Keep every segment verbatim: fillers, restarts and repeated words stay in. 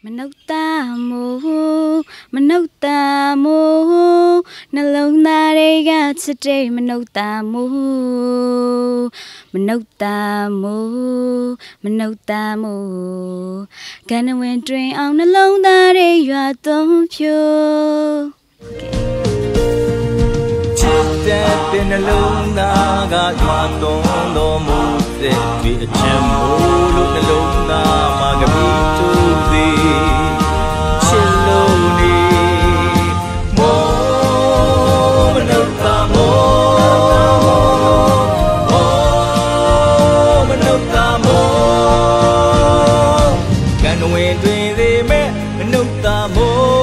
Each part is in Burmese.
มนุษย์ตาโมมนุษย์ตาโมนลงตาเรกาสเตมนุษย์ตาโมมนุษย์ตาโมมนุษย์ตาโมกันเวนตรีเอานลงตาเรยาต้มพิวจิตแต่เป็นลงตากายวาต้มโลมุเสวิเชมโอลุนลงตามากบีตูดีชิโลนีโมมนุษย์ตาโมโมมนุษย์ตาโมกันเวนตรีเรเมมนุษย์ตาโม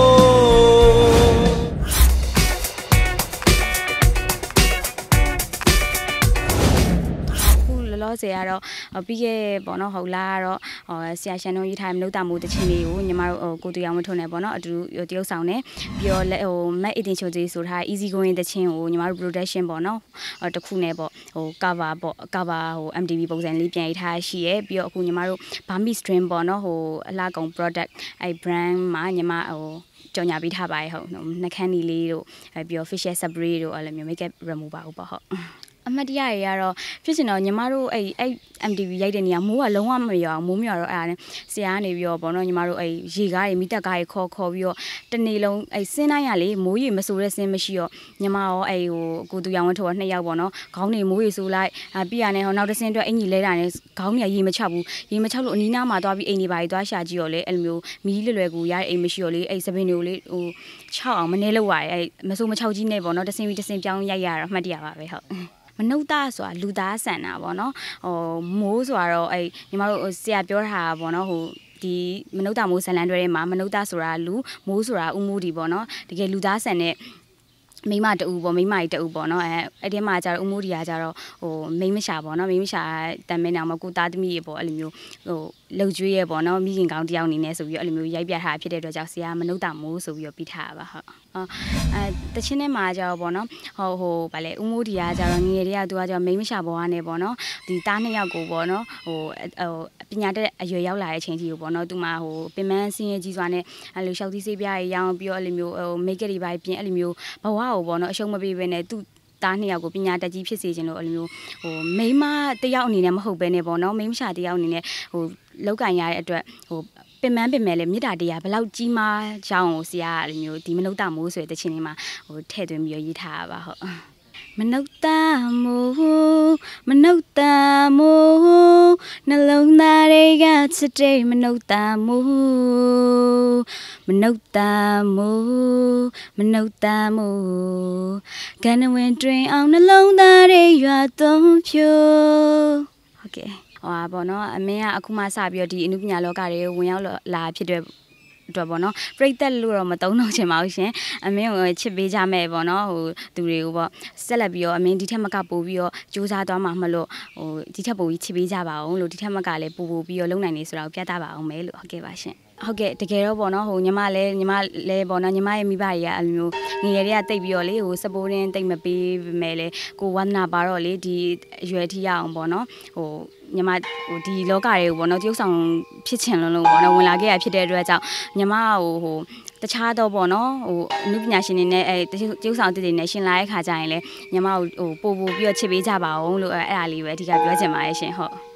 လောဆယ်ကတော့ပြီးခဲ့ပေါ့နော်ဟုတ်လားတော့ဆရာရှန်တို့ရေးထားတဲ့မနုဿမိုးတချင်းလေးကိုညီမတို့ကိုတူရောင်မထုံနေပေါ့နော်အတူတရုပ်ဆောင်နေပြီးတော့ဟိုမက်အတင်ချိုကြီးဆိုထား easy going တချင်းကိုညီမတို့ production ပေါ့နော်တခုနဲ့ပေါ့ဟို cover ပေါ့ cover ဟို M D B ပုံစံလေးပြန်ရေးထားရှိရဲပြီးတော့အခုညီမတို့ Burmese stream ပေါ့နော်ဟိုအလားကုန် product အဲ brand မှာညီမဟိုကြော်ညာပေးထားပါရဲ့ဟုတ်နှခမ်းနီလေးတို့ပြီးတော့ facial spray တို့အဲ့လိုမျိုး makeup remover ပေါ့ဟုတ်အမတ်တရားတွေကတော့ဖြစ်ချင်တော့ညီမတို့အဲ့အဲ့ M D B ရိုက်တဲ့နေရာမိုးကလုံးဝမရအောင်မိုးမရတော့အဲ့ဒါနဲ့ဆရာကနေပြီးတော့ဗောနော်ညီမတို့အဲ့ရေကားတွေမိတက်ကားတွေခေါ်ခေါ်ပြီးတော့တနေ့လုံးအဲ့စင်းတိုင်းရလေမိုးရေမဆိုးတဲ့စင်းမရှိတော့ညီမရောအဲ့ဟိုကိုသူရောင်ဝင်းထော်နှစ်ယောက်ဗောနော်ခေါင်းတွေမိုးရေဆိုးလိုက်ပြီးရနေဟောနောက်တစ်စင်းအတွက်အင်ကြီးလဲတာနဲ့ခေါင်းတွေကရေမချဘူးရေမချလို့အနီးနားမှာသွားပြီးအိမ်တွေပါတွေသွားရှာကြည့်တော့လေအဲ့လိုမျိုးမီးလွယ်လွယ်ကူရတဲ့အိမ်မရှိတော့လေအဲ့စပင်းတွေကိုလေဟိုချောက်အောင်မနေလို့ရတယ်အဲ့မဆိုးမချောက်ကြီးနဲ့ဗောနော်တစ်စင်းပြီးတစ်စင်းပြောင်းရိုက်ရတော့မှတ်တရပါပဲဟုတ်မနုဿဆိုတာလူသားဆန်တာပေါ့နော်ဟိုမိုးဆိုတာတော့အဲ့ညီမတို့ဆရာပြောတာပေါ့နော်ဟိုဒီမနုဿမိုးဇလန်တွဲထဲမှာမနုဿဆိုတာလူမိုးဆိုတာဥမိုးဒီပေါ့နော်တကယ်လူသားဆန်တဲ့မိမတူပေါ့မိမကြီးတူပေါ့နော်အဲအဲ့ဒီမှာကျတော့ဥမိုးဒီကကျတော့ဟိုမိမရှာပေါ့နော်မိမရှာတမ်းမင်းအောင်မကိုသားသမီးရေပေါ့အဲ့လိုမျိုးဟိုလှုပ်ကြွေးရပေါ့နော်မိခင်ကောင်းတယောက်အနေနဲ့ဆိုပြီးအဲ့လိုမျိုးရိုက်ပြထားဖြစ်တဲ့အတွက်ကြောင့်ဆရာမနုဿမိုးဆိုပြီးတော့ပြီးထားတာပါဟုတ်အဲတချင်းထဲမှာကျတော့ပေါ့နော်ဟိုဟိုဗာလေဥမိုးဒီကကျတော့ငငယ်တွေကသူကကျတော့မိမရှာပေါ်ကနေပေါ့နော်ဒီသားနှစ်ယောက်ကိုပေါ့နော်ဟိုဟိုပညာတဲ့အရွယ်ရောက်လာတဲ့အချိန်ကြီးကိုပေါ့နော်သူမှဟိုပင်မဆင်းရဲကြီးစွာနဲ့အဲ့လိုရှောက်သီးဆေးပြားကြီးရောင်းပြီးတော့အဲ့လိုမျိုးဟိုမိတ်ကလေးပါပြင်အဲ့လိုမျိုးဘဝကိုပေါ့နော်အရှုံးမပေးဘဲနဲ့သူသားနှစ်ယောက်ကိုပညာတတ်ကြီးဖြစ်စေခြင်းလို့အဲ့လိုမျိုးဟိုမိမတယောက်အနေနဲ့မဟုတ်ဘဲနဲ့ပေါ့နော်မိမရှာတယောက်အနေနဲ့ဟိုလောက်ကင်ရတဲ့အတွက်ဟိုပင်မပင်မဲ့လေမြေတာတရားဘလောက်ကြီးမားကြောင်းကိုဆရာကအဲ့လိုမျိုးဒီမနုဿမိုးဆိုတဲ့တခြင်းလေးမှာဟိုထည့်သွင်းပြီးရေးထားပါဟုတ်မနုဿမိုးမနုဿမိုးနှလုံးသားတွေကစတဲ့မနုဿမိုးမနုဿမိုးမနုဿမိုးကန်ဝင်တွင်အောင်နှလုံးသားတွေရွာသွန်းဖြိုးဟုတ်ကဲ့ဟောပါတော့အမင်းကအခုမှစပြီးတော့ဒီအနုပညာလောကတွေကိုဝင်ရောက်လာဖြစ်တဲ့အတွက်ပေါ့နော်ပြိတ္တလို့တော့မတုံးတော့ချင်ပါဘူးရှင်အမင်းကိုချစ်ပေးကြမယ်ပေါ့နော်ဟိုသူတွေကိုပေါ့ဆက်လက်ပြီးတော့အမင်းဒီထက်မကပို့ပြီးတော့စူးစမ်းသွားမှာမလို့ဟိုဒီထက်ပို့ပြီးချစ်ပေးကြပါအောင်လို့ဒီထက်မကလည်းပို့ပို့ပြီးတော့လုံနိုင်နေဆိုတာကိုပြသပါအောင်မယ်လို့ဟုတ်ကဲ့ပါရှင်ဟုတ်ကဲ့တကယ်တော့ပေါ့နော်ဟိုညီမလည်းညီမလည်းပေါ့နော်ညီမရဲ့မိဘတွေကအဲ့လိုမျိုးငယ်ရတွေကတိတ်ပြီးတော့လေဟိုစပိုးရင်းတိတ်မပေးပဲမဲ့လေကိုဝန္ဒနာပါတော့လေဒီအရွယ်ထိရအောင်ပေါ့နော်ဟိုညီမဟိုဒီလောကတွေကိုပေါ့နော်တရုပ်ဆောင်ဖြစ်ချင်လုံးလုံးပေါ့နော်ဝင်လာခဲ့ရဖြစ်တဲ့အတွက်ကြောင့်ညီမဟိုဟိုတခြားတော့ပေါ့နော်ဟိုအနုပညာရှင်တွေနဲ့အဲတရုပ်ဆောင်တွေနဲ့ရှင်လာတဲ့ခါကျရင်လေညီမဟိုပို့ပို့ပြီးတော့ချစ်ပေးကြပါအောင်လို့အဲ့အားလေးပဲအဓိကပြောချင်ပါတယ်ရှင်ဟုတ်